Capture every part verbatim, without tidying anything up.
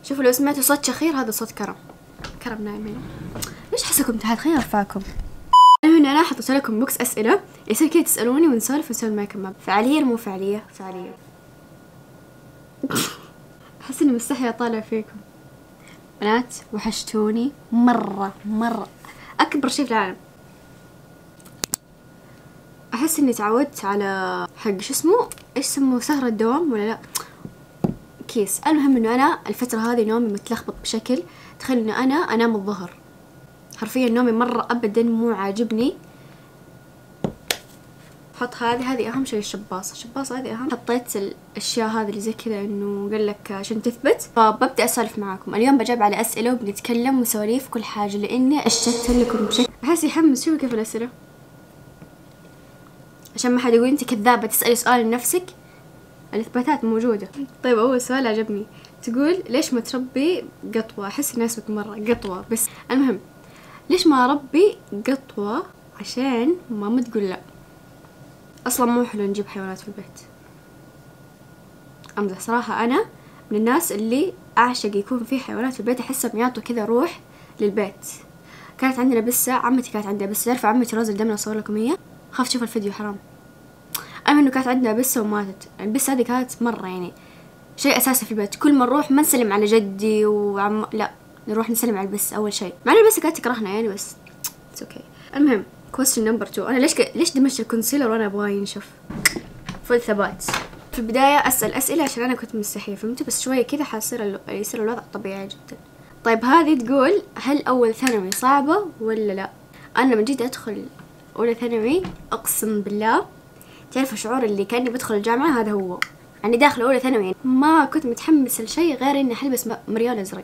شوفوا لو سمعتوا صوت شخير هذا صوت كرم. كرم نايم هنا. ليش حسكم تحت؟ خليني ارفعكم. المهم انا حطيت لكم بوكس اسئله يصير كذا تسالوني ونسولف ونسولف معكم مع فعاليه مو فعاليه فعاليه. احس اني مستحيل اطالع فيكم بنات، وحشتوني مره مره اكبر شيء في العالم. احس اني تعودت على حق شو اسمه ايش اسمه سهرة الدوام ولا لا كيس. المهم انه انا الفتره هذه نومي متلخبط بشكل تخيل انه انا انام الظهر حرفيا. نومي مره ابدا مو عاجبني. حط هذه هذه اهم شيء. الشباصه الشباصه هذه اهم. حطيت الاشياء هذه اللي زي كذا انه قال لك عشان تثبت. فببدا اسولف معاكم اليوم. بجاوب على اسئله وبنتكلم وسواليف كل حاجه لاني اشتت لكم بشكل احس يحمس. شوفوا كيف الاسئله عشان ما حد يقول انت كذابه تسالي سؤال لنفسك. الاثباتات موجوده. طيب اول سؤال عجبني. تقول ليش ما تربي قطوه؟ احس الناس مره قطوه بس. المهم ليش ما اربي قطوه؟ عشان ماما تقول لا. اصلا مو حلو نجيب حيوانات في البيت. امزح صراحه. انا من الناس اللي اعشق يكون في حيوانات في البيت. احسهم يعطوا كذا روح للبيت. كانت عندنا بسه. عمتي كانت عندها بسه. تعرف عمتي روز دائما اصور لكم هي. خاف تشوف الفيديو حرام. المهم انه كانت عندنا بسه وماتت. البسه هذه كانت مره يعني شيء اساسي في البيت. كل ما نروح ما نسلم على جدي وعم لا نروح نسلم على البس اول شيء. مع ان البس كانت تكرهنا يعني بس اتس اوكي. المهم كويستشن نمبر اتنين. انا ليش ك... ليش دمجت الكونسيلر وانا ابغاه ينشف؟ فل ثبات. في البدايه اسال اسئله عشان انا كنت مستحيه فهمتوا. بس شويه كذا حيصير ال... يصير الوضع طبيعي جدا. طيب هذه تقول هل اول ثانوي صعبه ولا لا؟ انا لما جيت ادخل اولى ثانوي اقسم بالله تعرف الشعور اللي كاني بدخل الجامعه هذا هو. يعني داخل اولى ثانوي ما كنت متحمس لشيء غير اني حلبس مريال ازرق.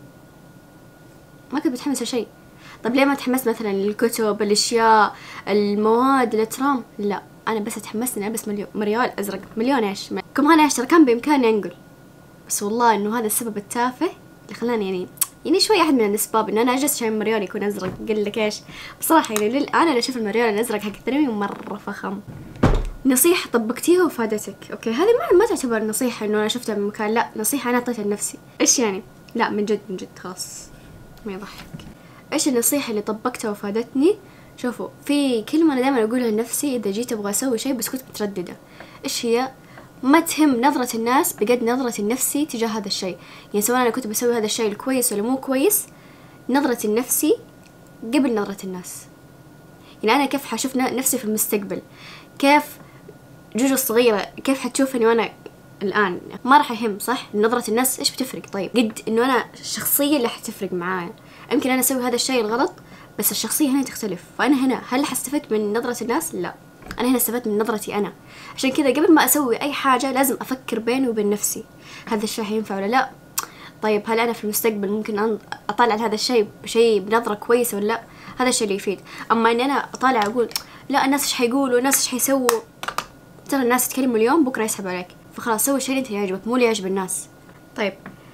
ما كنت متحمس لشيء. طب ليه ما تحمست مثلا للكتب الاشياء المواد الاترام؟ لا انا بس تحمست اني البس مريال ازرق. مليون ايش كمان ايش كان بامكاني انقل. بس والله انه هذا السبب التافه اللي خلاني يعني يعني شوي احد من الاسباب انه انا اجلس عشان مريال يكون ازرق. قل لك ايش بصراحه يعني للان انا اشوف المريال الازرق حق الثانوي مره فخم. نصيحة طبقتيها وفادتك. اوكي هذه ما ما تعتبر نصيحة انه انا شفتها من مكان. لا نصيحة انا اعطيتها لنفسي. ايش يعني؟ لا من جد من جد خلاص ما يضحك. ايش النصيحة اللي طبقتها وفادتني؟ شوفوا في كلمة انا دائما اقولها لنفسي اذا جيت ابغى اسوي شيء بس كنت مترددة. ايش هي؟ ما تهم نظرة الناس بقد نظرة النفسي تجاه هذا الشيء. يعني سواء انا كنت بسوي هذا الشيء الكويس ولا مو كويس نظرة النفسي قبل نظرة الناس. يعني انا كيف حشوف نفسي في المستقبل؟ كيف جوجو الصغيرة كيف حتشوفني وانا الان؟ ما راح يهم صح؟ نظرة الناس ايش بتفرق؟ طيب قد انه انا الشخصية اللي حتفرق معايا. يمكن انا اسوي هذا الشيء الغلط بس الشخصية هنا تختلف. فانا هنا هل حستفدت من نظرة الناس؟ لا انا هنا استفدت من نظرتي انا. عشان كذا قبل ما اسوي اي حاجة لازم افكر بيني وبين نفسي هذا الشيء هينفع ولا لا. طيب هل انا في المستقبل ممكن اطالع هذا الشيء بشيء بنظرة كويسة ولا لا؟ هذا الشيء اللي يفيد. اما اني انا اطالع اقول لا الناس ايش حيقولوا الناس ايش حيسووا. ترى الناس تكلموا اليوم بكره يسحب عليك. فخلاص سوي الشيء اللي انت يعجبك مو اللي يعجب الناس. طيب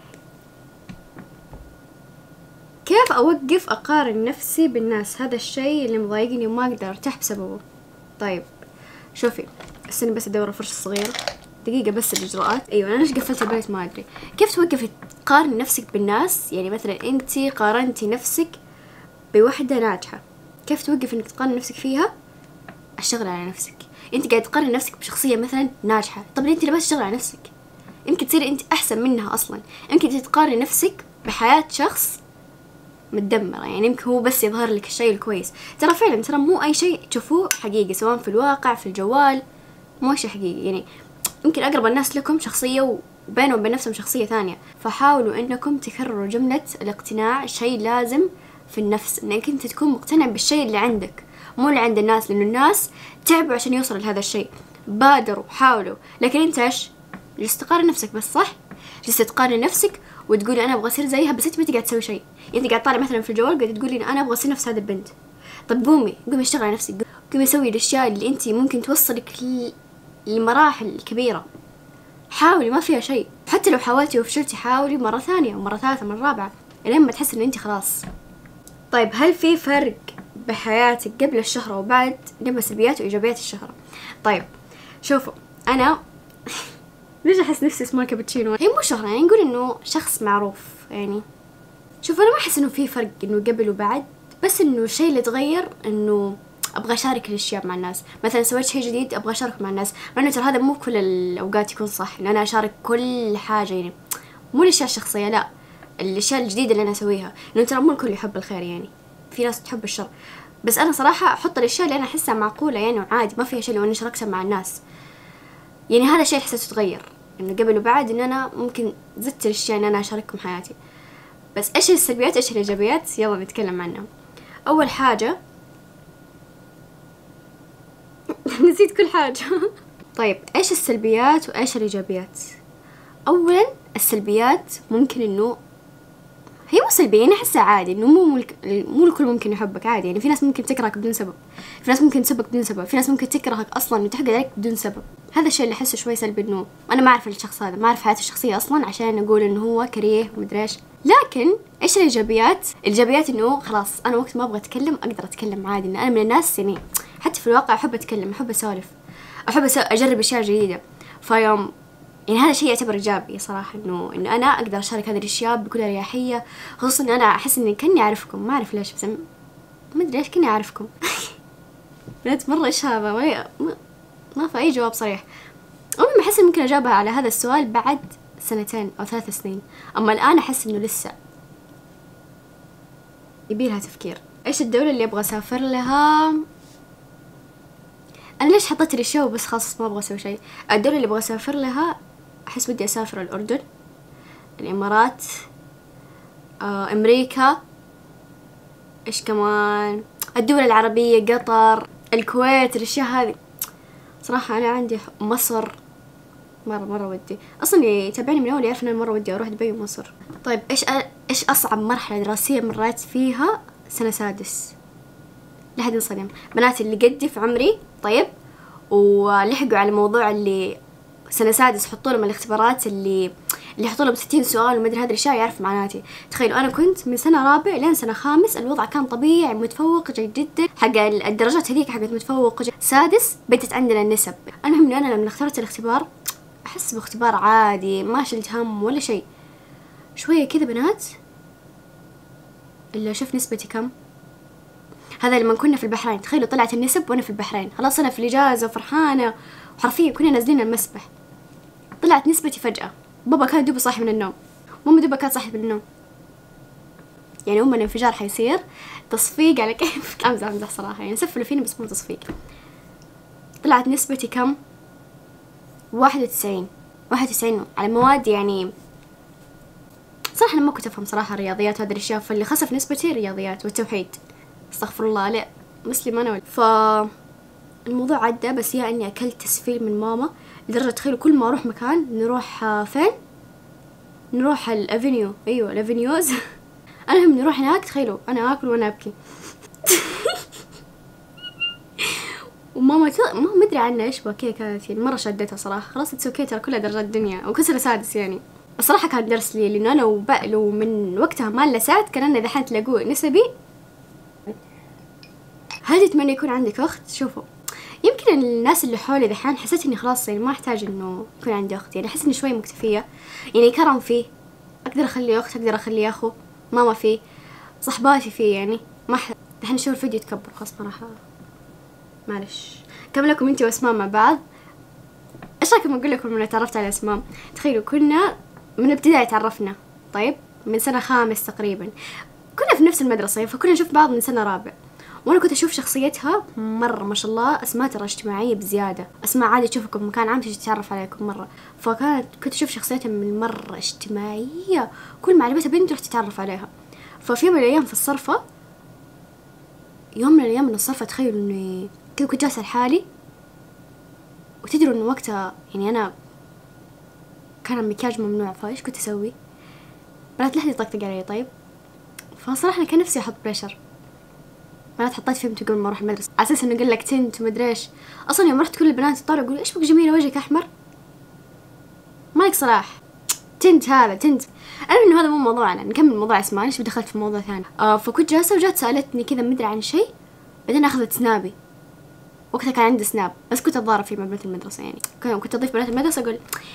كيف اوقف اقارن نفسي بالناس؟ هذا الشيء اللي مضايقني وما اقدر ارتاح بسببه. طيب شوفي استني بس ادور الفرشة الصغيرة دقيقة بس الاجراءات. ايوه انا ليش قفلت البيت ما ادري. كيف توقفي تقارن نفسك بالناس؟ يعني مثلا انت قارنتي نفسك بوحدة ناجحة كيف توقف انك تقارن نفسك فيها؟ اشتغل على نفسك. انت قاعد تقارن نفسك بشخصيه مثلا ناجحه. طب انت لما تشتغل على نفسك يمكن تصير انت احسن منها اصلا. يمكن تقارن نفسك بحياه شخص متدمره. يعني يمكن هو بس يظهر لك الشيء الكويس. ترى فعلا ترى مو اي شيء تشوفوه حقيقي سواء في الواقع في الجوال مو شيء حقيقي. يعني يمكن اقرب الناس لكم شخصيه وبينهم وبين نفسهم شخصيه ثانيه. فحاولوا انكم تكرروا جمله الاقتناع شيء لازم في النفس. انك انت تكون مقتنع بالشيء اللي عندك مو اللي عند الناس. لأنه الناس تعبوا عشان يوصلوا لهذا الشيء بادروا حاولوا. لكن انت ايش جلست تقارن نفسك بس صح؟ جلست تقارن نفسك وتقولي انا ابغى اصير زيها بس انت ما قاعد تسوي شيء. انت قاعد طالع مثلا في الجوال قاعد تقولي انا ابغى اصير نفس هذا البنت. طب قومي قومي اشتغلي على نفسك. قومي سوي الاشياء اللي انت ممكن توصلك لمراحل كبيرة. حاولي ما فيها شيء. حتى لو حاولتي وفشلتي حاولي مرة ثانية ومرة ثالثة مرة رابعة لين ما تحس ان انت خلاص. طيب هل في فرق بحياتك قبل الشهرة وبعد؟ نبى سلبيات وإيجابيات الشهرة. طيب شوفوا أنا ليش احس نفسي اسمها كابتشينو؟ هي مو شهرة، يعني نقول انه شخص معروف يعني. شوف انا ما احس انه في فرق انه قبل وبعد، بس انه الشيء اللي تغير انه ابغى اشارك الاشياء مع الناس. مثلا سويت شيء جديد ابغى اشاركه مع الناس، مع انه ترى هذا مو كل الاوقات يكون صح ان انا اشارك كل حاجه، يعني مو الاشياء الشخصيه، لا الاشياء الجديده اللي انا اسويها، لانه ترى مو الكل يحب الخير، يعني في ناس تحب الشر. بس انا صراحه احط الاشياء اللي انا احسها معقوله يعني وعادي، ما فيها شيء لو اني شاركتها مع الناس. يعني هذا الشيء حسيته تغير، انه قبل وبعد ان انا ممكن زدت الاشياء ان انا اشاركهم حياتي. بس ايش السلبيات ايش الايجابيات؟ يلا نتكلم عنها. اول حاجه نسيت كل حاجه. طيب ايش السلبيات وايش الايجابيات؟ اولا السلبيات ممكن انه هي مو سلبية، يعني احسها عادي انه مو ملك... مو الكل ممكن يحبك عادي، يعني في ناس ممكن تكرهك بدون سبب، في ناس ممكن تسبك بدون سبب، في ناس ممكن تكرهك اصلا وتحقد عليك بدون سبب. هذا الشيء اللي احسه شوي سلبي، انه انا ما اعرف الشخص هذا، ما اعرف حياته الشخصيه اصلا عشان اقول انه هو كريه ومدري ايش. لكن ايش الايجابيات؟ الايجابيات انه خلاص انا وقت ما ابغى اتكلم اقدر اتكلم عادي، ان انا من الناس يعني حتى في الواقع احب اتكلم، احب اسولف، احب أسو... اجرب اشياء جديده. فيوم يعني هذا شيء يعتبر ايجابي صراحه، انه انه انا اقدر اشارك هذه الاشياء بكل اريحيه، خصوصا ان انا احس اني كاني اعرفكم، ما اعرف ليش بس ما ادري ايش كاني اعرفكم. بنت مره ايش هذا؟ ما ما في اي جواب صريح. عمري ما احس ممكن اجاوبها على هذا السؤال بعد سنتين او ثلاث سنين، اما الان احس انه لسه يبيلها تفكير. ايش الدولة اللي ابغى اسافر لها؟ انا ليش حطيت الاشياء وبس خلاص ما ابغى اسوي شيء؟ الدولة اللي ابغى اسافر لها احس بدي اسافر الاردن، الامارات، آه، امريكا، ايش كمان، الدول العربية، قطر، الكويت، الاشياء هذه صراحة. انا عندي مصر مرة مرة ودي، أصلا اللي يتابعني من أول يعرف إن أنا مرة ودي أروح دبي ومصر. طيب إيش أ... إيش أصعب مرحلة دراسية مريت فيها؟ سنة سادس، لحد انصدم بنات اللي قدي في عمري طيب، ولحقوا على موضوع اللي سنة سادس حطوا لهم الاختبارات اللي اللي يحطوا لهم ستين سؤال وما أدري هذه الأشياء يعرف معناتي. تخيلوا أنا كنت من سنة رابع لين سنة خامس الوضع كان طبيعي متفوق جيد جدا، حق الدرجات هذيك حقت متفوق جيد. سادس بدت عندنا النسب. المهم إنه أنا لما اخترت الاختبار أحس باختبار عادي، ما شلت هم ولا شيء. شوية كذا بنات إلا شوف نسبتي كم. هذا لما كنا في البحرين، تخيلوا طلعت النسب وأنا في البحرين، خلاص أنا في الإجازة وفرحانة وحرفيا كنا نازلين المسبح، طلعت نسبتي فجأة. بابا كان دوبه صاحي من النوم، ماما دوبه كانت صاحي من النوم، يعني أم الانفجار حيصير تصفيق على كيف. أمزح أمزح صراحة، يعني سفلوا فيني بس مو تصفيق. طلعت نسبتي كم؟ واحد وتسعين واحد وتسعين على مواد، يعني صراحة أنا ما كنت أفهم صراحة الرياضيات هذه الأشياء، فاللي خسف نسبتي الرياضيات والتوحيد، استغفر الله، لا مسلمة أنا. فالموضوع عدى، بس يا إني أكلت تسفيل من ماما لدرجة تخيلوا كل ما أروح مكان نروح فين؟ نروح الأفينيو، أيوة الأفينيوز. أنا هم نروح هناك، تخيلوا أنا آكل وأنا أبكي. وماما ما مدري عنها إيش بكي كانت، يعني مرة شدتها صراحة. خلاص تسوكي ترى كلها درجات الدنيا وكل سنة سادس، يعني الصراحة كان درس لي، لأنه أنا وبقلو من وقتها ما لسعت كان أنا دحين تلاقوه نسبي. هل تتمنى يكون عندك أخت؟ شوفوا يمكن الناس اللي حولي دحين حسيت إني خلاص يعني ما أحتاج إنه يكون عندي أخت، يعني أحس إني شوي مكتفية، يعني كرم فيه، أقدر أخلي أخت، أقدر أخلي أخو، ماما فيه، صحباتي فيه، يعني ما أحتاج. دحين أشوف الفيديو يتكبر خلاص صراحة، معلش. كم لكم أنتي وأسماء مع بعض؟ إيش رأيكم أقول لكم إني تعرفت على أسماء؟ تخيلوا كنا من ابتدائي تعرفنا، طيب من سنة خامس تقريبا كنا في نفس المدرسة، فكنا نشوف بعض من سنة رابع. وانا كنت اشوف شخصيتها مرة ما شاء الله، اسماء ترى اجتماعية بزيادة، اسماء عادي تشوفكم بمكان عام تجي تتعرف عليكم مرة، فكانت كنت اشوف شخصيتها من مرة اجتماعية، كل ما عجبتها بنت تروح تتعرف عليها. ففي يوم من الايام في الصرفة، يوم من الايام من الصرفة تخيلوا اني كذا كنت جالسة لحالي، وتدروا انه وقتها يعني انا كان المكياج ممنوع، فايش كنت اسوي؟ بنات لحد يطقطق علي. طيب فصراحة انا كان نفسي احط بريشر، بنات حطيت فيهم قبل ما اروح المدرسة على اساس انه يقول لك تنت ومدري ايش. اصلا يوم رحت كل البنات يطلعوا يقولوا ايش بك جميلة وجهك احمر، مالك صلاح، تنت هذا تنت. انا انه هذا مو موضوعنا، نكمل موضوع اسماء، ليش دخلت في موضوع ثاني. آه فكنت جالسة وجات سالتني كذا مدري عن شيء، بعدين اخذت سنابي، وقتها كان عندي سناب بس كنت اتضارب فيه مع بنات المدرسة، يعني كنت اضيف بنات المدرسة اقول انت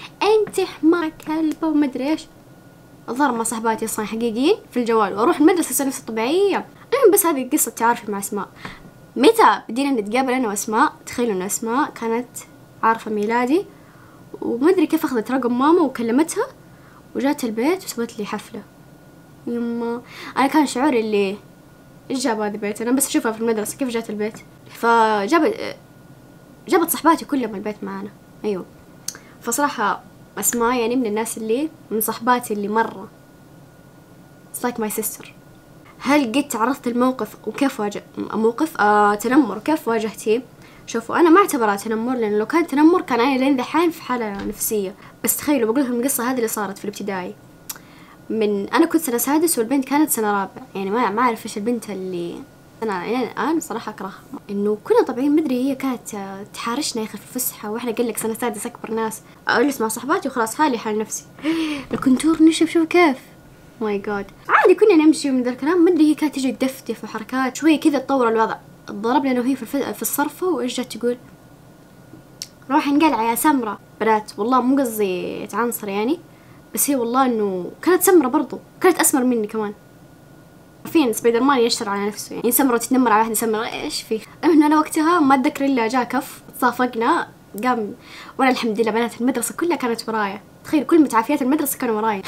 انتي حمار كلبة ومدري ايش. الظاهر مع صاحباتي اصلا حقيقيين في الجوال، واروح المدرسة اسوي نفسي طبيعية. المهم بس هذه قصة تعارفي مع اسماء. متى بدينا نتقابل انا واسماء؟ تخيلوا ان اسماء كانت عارفة ميلادي، وما ادري كيف اخذت رقم ماما وكلمتها وجات البيت وسوت لي حفلة. يما انا كان شعوري اللي ايش جاب هذا البيت، انا بس اشوفها في المدرسة كيف جات البيت. فجابت جابت صحباتي كلهم البيت معانا. ايوه فصراحة اسماء يعني من الناس اللي من صحباتي اللي مرة it's like my sister. هل قد تعرضت الموقف وكيف واجه موقف آه تنمر وكيف واجهتيه؟ شوفوا انا ما اعتبرها تنمر، لان لو كان تنمر كان انا لين دحين في حالة نفسية. بس تخيلوا بقول لكم القصة هذه اللي صارت في الابتدائي. من انا كنت سنة سادس والبنت كانت سنة رابع، يعني ما ما اعرف ايش البنت اللي انا الى الان صراحة اكرهها. انه كنا طبيعيين مدري هي كانت تحارشنا يا اخي في الفسحة، واحنا قال لك سنة سادس اكبر ناس. اجلس مع صحباتي وخلاص حالي حال نفسي. الكونتور نشوف شوف كيف ماي جاد عادي كنا نمشي من ذا الكلام. مدري هي كانت تجي تدفتف وحركات شوية كذا تطور الوضع. ضربنا انا وهي في في الصرفة، وايش جت تقول؟ روحي انقلع يا سمرة. بنات والله مو قصدي اتعنصر يعني، بس هي والله انه كانت سمرة برضو، كانت اسمر مني كمان. فين سبايدر مان يشتر على نفسه يعني، سمرة تتنمر على واحدة سمرة ايش فيه؟ المهم انا وقتها ما اتذكر الا جاء كف تصافقنا قام، وانا الحمد لله بنات المدرسة كلها كانت ورايا. تخيل كل متعافيات المدرسة كانوا ورايا.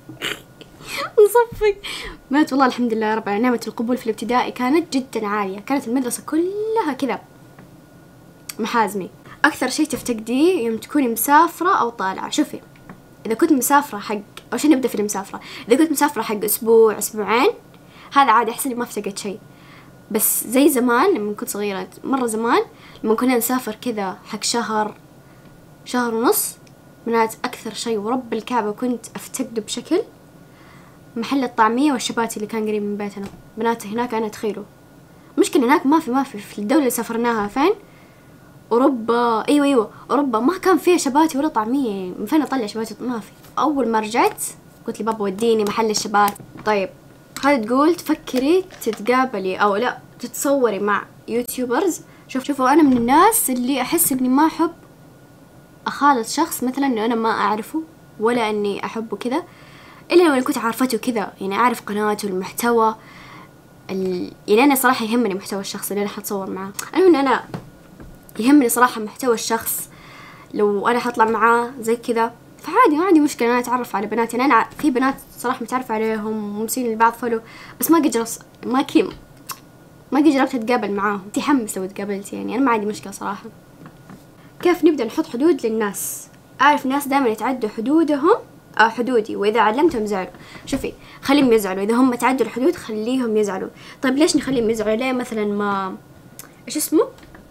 نصفق بنات والله الحمد لله يا رب على نعمة القبول في الابتدائي كانت جدا عالية. كانت المدرسة كلها كذا محازمي. أكثر شيء تفتقديه يوم تكوني مسافرة أو طالعة؟ شوفي إذا كنت مسافرة حق أو شيء نبدأ في المسافرة. إذا كنت مسافرة حق أسبوع أسبوعين هذا عادي أحس إني ما افتقدت شيء. بس زي زمان لما كنت صغيرة مرة زمان لما كنا نسافر كذا حق شهر شهر ونص، بنات أكثر شيء ورب الكعبة كنت أفتقده بشكل محل الطعمية والشباتي اللي كان قريب من بيتنا. بنات هناك أنا تخيلوا مشكلة هناك ما في ما في في الدولة اللي سافرناها فين؟ أوروبا. أيوة أيوة أوروبا ما كان فيها شباتي ولا طعمية. من فين أطلع شباتي؟ ما في. أول ما رجعت قلت لي بابا وديني محل الشبات. طيب هذا تقول تفكري تتقابلي أو لا تتصوري مع يوتيوبرز؟ شوف شوفوا أنا من الناس اللي أحس إني ما أحب أخالط شخص مثلا إنه أنا ما أعرفه ولا إني أحبه كذا، إلا لو أنا كنت عارفته كذا يعني أعرف قناته المحتوى ال... يعني أنا صراحة يهمني محتوى الشخص اللي أنا حتصور معاه. المهم إن أنا يهمني صراحة محتوى الشخص. لو أنا حطلع معاه زي كذا فعادي ما عندي مشكلة أنا أتعرف على بنات. يعني أنا في بنات صراحة متعرف عليهم ومسين لبعض فلو، بس ما قد جربت ما كيم ما قد جربت أتقابل معاهم. تحمس لو تقابلت يعني أنا ما عندي مشكلة صراحة. كيف نبدأ نحط حدود للناس؟ أعرف ناس دائما يتعدوا حدودهم أو حدودي، وإذا علمتهم زعلوا. شوفي خليهم يزعلوا، إذا هم تعدوا الحدود خليهم يزعلوا. طيب ليش نخليهم يزعلوا؟ ليه مثلا ما إيش اسمه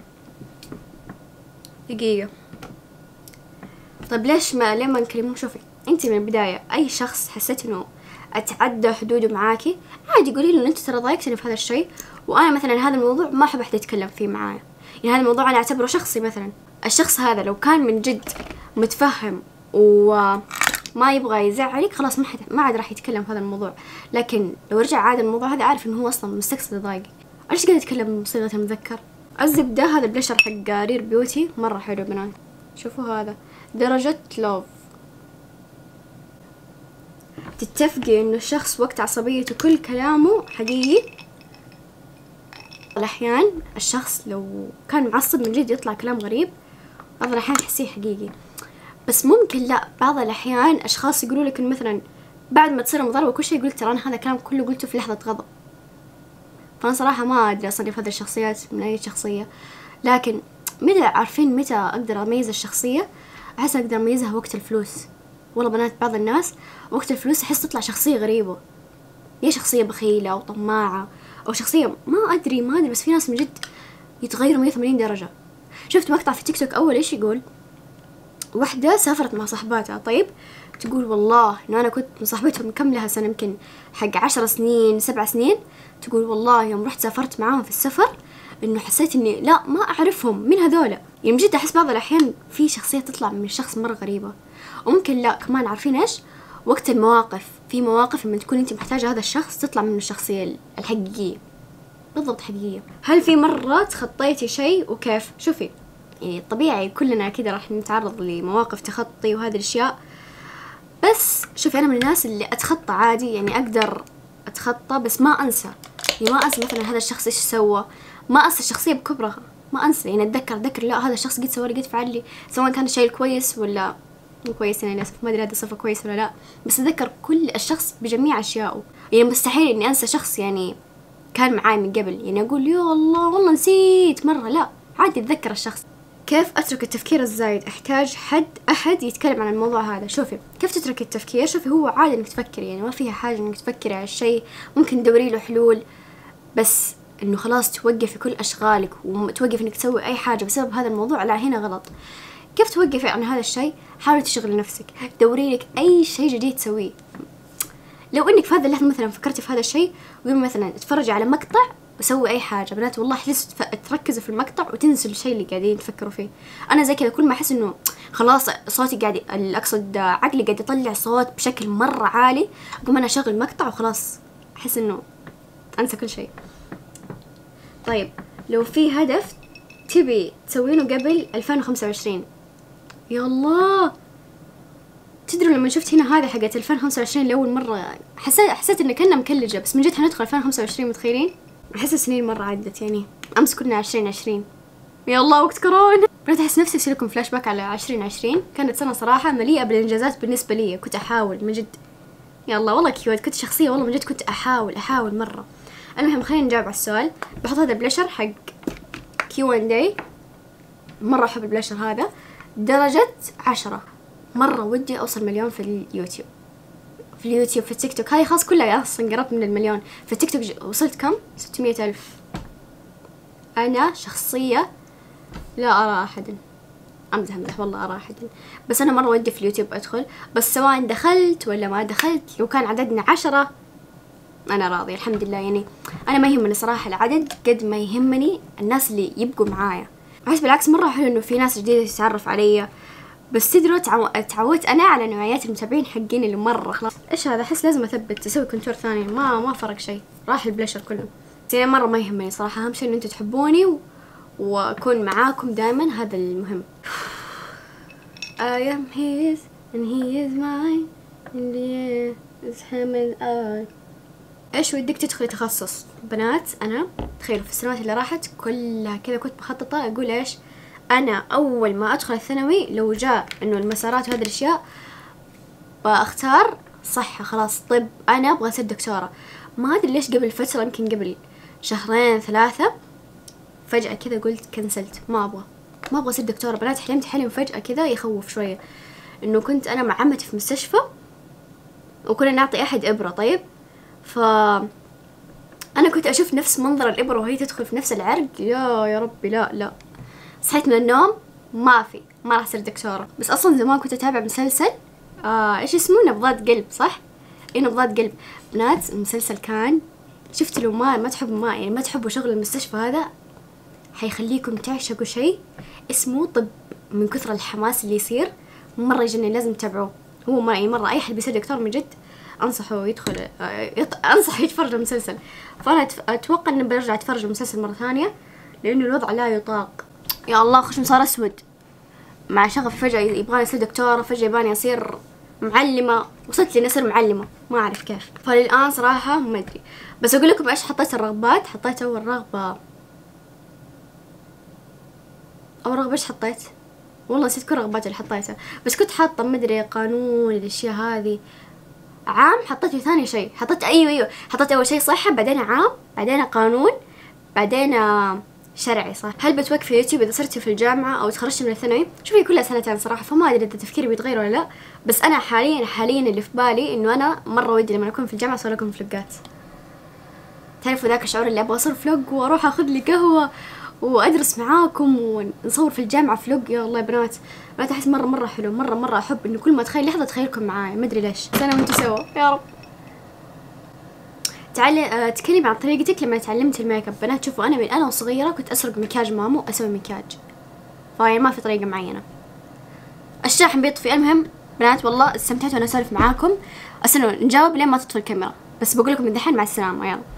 دقيقة طيب ليش ما ليه ما نكلمهم؟ شوفي أنت من البداية أي شخص حسيت إنه أتعدى حدوده معاكي عادي قولي له أنت ترى ضايقتني في هذا الشيء، وأنا مثلا هذا الموضوع ما أحب أحد يتكلم فيه معايا. يعني هذا الموضوع أنا أعتبره شخصي مثلا. الشخص هذا لو كان من جد متفهم وما يبغى يزعلك خلاص ما حد ما عاد راح يتكلم في هذا الموضوع. لكن لو رجع عاد الموضوع هذا عارف إنه هو أصلا مستقصد يضايقك. ايش قاعد يتكلم بصيغة المذكر؟ الزبدة هذا بلشر حق رير بيوتي مرة حلو بنات. شوفوا هذا درجة لوف. تتفقي إنه الشخص وقت عصبيته كل كلامه حقيقي؟ الأحيان الشخص لو كان معصب من جد يطلع كلام غريب، بعض الأحيان تحسيه حقيقي. بس ممكن لا بعض الأحيان أشخاص يقولوا لك إنه مثلا بعد ما تصير مضاربة كل شيء يقول ترى أنا هذا الكلام كله قلته في لحظة غضب. فأنا صراحة ما أدري أصنف هذه الشخصيات من أي شخصية، لكن متى عارفين متى أقدر أميز الشخصية؟ أحس أقدر أميزها وقت الفلوس. والله بنات بعض الناس وقت الفلوس أحس تطلع شخصية غريبة، يا شخصية بخيلة أو طماعة أو شخصية ما أدري ما أدري بس في ناس من جد يتغيروا مية وثمانين درجة. شفت مقطع في تيك توك أول إيش يقول؟ واحدة سافرت مع صاحباتها طيب تقول والله إنه أنا كنت مصاحبتهم كم لها سنة يمكن حق عشر سنين سبع سنين، تقول والله يوم رحت سافرت معاهم في السفر إنه حسيت إني لا ما أعرفهم من هذولا. يعني جد أحس بعض الأحيان في شخصية تطلع من الشخص مرة غريبة. وممكن لا كمان عارفين إيش وقت المواقف، في مواقف لما تكون أنت محتاجة هذا الشخص تطلع منه الشخصية الحقيقية بالضبط حقيقية. هل في مرة تخطيتي شيء وكيف؟ شوفي يعني طبيعي كلنا كده راح نتعرض لمواقف تخطي وهذه الأشياء، بس شوفي انا من الناس اللي اتخطى عادي، يعني اقدر اتخطى بس ما انسى، يعني ما انسى مثلا هذا الشخص ايش سوى، ما انسى الشخصيه بكبرها، ما انسى، يعني اتذكر اتذكر لا هذا الشخص قد سوى لي قد فعل لي، سواء كان الشيء الكويس ولا مو كويس، يعني للاسف ما ادري هذه صفه كويسه ولا لا، بس اتذكر كل الشخص بجميع اشيائه. يعني مستحيل اني انسى شخص يعني كان معاي من قبل، يعني اقول يا الله والله نسيت مره، لا عادي اتذكر الشخص. كيف اترك التفكير الزايد؟ احتاج حد احد يتكلم عن الموضوع هذا. شوفي كيف تترك التفكير، شوفي هو عادي انك تفكري، يعني ما فيها حاجه انك تفكري على الشيء، ممكن تدوري له حلول، بس انه خلاص توقفي كل اشغالك وتوقفي انك تسوي اي حاجه بسبب هذا الموضوع، لا هنا غلط. كيف توقفي عن هذا الشيء؟ حاولي تشغلي نفسك، دوري لك اي شيء جديد تسويه. لو انك في هذا اللحظه مثلا فكرتي في هذا الشيء، قومي مثلا اتفرجي على مقطع وسوي اي حاجه، بنات والله حلس تركزوا في المقطع وتنسوا الشيء اللي قاعدين تفكروا فيه. انا زي كذا كل ما احس انه خلاص صوتي قاعد، اقصد عقلي قاعد يطلع صوت بشكل مره عالي، اقوم انا اشغل مقطع وخلاص احس انه انسى كل شيء. طيب لو في هدف تبي تسوينه قبل ألفين وخمسة وعشرين، يا الله تدروا لما شفت هنا هذه حقت ألفين وخمسة وعشرين لأول مرة حسيت حسيت إن كنا مكلجة، بس من جد حندخل ألفين وخمسة وعشرين، متخيلين؟ أحس السنين مرة عدت، يعني أمس كنا عشرين عشرين، يا الله وقت كورونا. بدأت أحس نفسي أسوي لكم فلاش باك على عشرين عشرين، كانت سنة صراحة مليئة بالإنجازات بالنسبة لي، كنت أحاول من جد، يا الله والله كيوت، كنت شخصية والله من جد كنت أحاول أحاول مرة. المهم خلينا نجاوب على السؤال. بحط هذا البلاشر حق كيو اند اي، مرة أحب البلاشر هذا، درجة عشرة، مرة ودي أوصل مليون في اليوتيوب، في اليوتيوب في التيك توك، هاي خلاص كلها أصلا قربت من المليون. في التيك توك وصلت كم؟ ستمية ألف. أنا شخصية لا أرى أحدا، أمزح أمزح والله أرى أحدا، بس أنا مرة ودي في اليوتيوب أدخل، بس سواء دخلت ولا ما دخلت، لو كان عددنا عشرة أنا راضية الحمد لله. يعني أنا ما يهمني صراحة العدد قد ما يهمني الناس اللي يبقوا معايا. أحس بالعكس مرة حلو إنه في ناس جديدة تتعرف علي، بس تدروا تعو... تعودت أنا على نوعيات المتابعين حقين اللي مرة خلاص. إيش هذا؟ أحس لازم أثبت أسوي كونتور ثاني، ما ما فرق شيء، راح البلاشر كله. بس يعني مرة ما يهمني صراحة، أهم شيء إن أنتوا تحبوني و... وأكون معاكم دائما، هذا المهم. I am his and he is mine in the air is him and I. إيش ودك تدخلي تخصص؟ بنات أنا تخيلوا في السنوات اللي راحت كلها كذا كنت مخططة أقول إيش، أنا أول ما أدخل الثانوي لو جاء إنه المسارات وهذه الأشياء بأختار صحة، خلاص طب، أنا أبغى أصير دكتورة. ما أدري ليش قبل فترة يمكن قبل شهرين ثلاثة فجأة كذا قلت كنسلت، ما أبغى ما أبغى أصير دكتورة. بنات حلمت حلم فجأة كذا يخوف شوية، إنه كنت أنا مع عمتي في مستشفى وكنا نعطي أحد إبرة، طيب ف أنا كنت أشوف نفس منظر الإبرة وهي تدخل في نفس العرق، يا يا ربي لا لا. صحيت من النوم ما في ما راح أصير دكتورة. بس أصلا زمان كنت أتابع مسلسل آه إيش اسمه، نبضات قلب، صح؟ إيه نبضات قلب. بنات المسلسل كان، شفت لو ما ما تحبوا ما يعني ما تحبوا شغل المستشفى هذا حيخليكم تعشقوا شيء اسمه طب، من كثر الحماس اللي يصير مرة يجنن، لازم تتابعوه. هو مرة يعني مرة أي حد بيصير دكتور من جد أنصحه يدخل يط... أنصح يتفرج المسلسل. فأنا أتوقع إني برجع أتفرج المسلسل مرة ثانية لأنه الوضع لا يطاق. يا الله خشم صار أسود مع شغف، فجأة يبغاني أصير دكتورة، فجأة يبغاني أصير معلمة، وصلت لي أصير معلمة ما أعرف كيف. فللآن صراحة ما أدري، بس أقول لكم إيش حطيت الرغبات. حطيت أول رغبة، أول رغبة إيش حطيت؟ والله نسيت كل الرغبات اللي حطيتها، بس كنت حاطة ما أدري قانون الأشياء هذه. عام حطيته ثاني شيء، حطيت أيوة أيوة حطيت أول شيء صحة، بعدين عام، بعدين قانون، بعدين شرعي، صح. هل بتوقفي يوتيوب إذا صرتي في الجامعة أو تخرجتي من الثانوي؟ شوفي كلها سنتين صراحة، فما أدري إذا تفكيري بيتغير ولا لا، بس أنا حاليا حاليا اللي في بالي إنه أنا مرة ودي لما أكون في الجامعة أصور لكم فلوقات. تعرفوا ذاك الشعور اللي أبغى أصور فلوق وأروح أخذ لي قهوة وأدرس معاكم ونصور في الجامعة فلوق. يا الله يا بنات، بنات أحس مرة مرة حلو، مرة مرة أحب إنه كل ما أتخيل لحظة أتخيلكم معايا، ما أدري ليش. بس أنا وأنتوا سوا يا رب. تعالي تكلمي عن طريقتك لما تعلمت الميك اب. بنات شوفوا أنا من أنا وصغيرة كنت أسرق مكياج مامو أسوي مكياج، فهي ما في طريقة معينة. الشاحن بيطفي. المهم بنات والله استمتعت وأنا أسولف معاكم، أستنوا نجاوب لين ما تطفي الكاميرا، بس بقول لكم من دحين مع السلامة، يلا.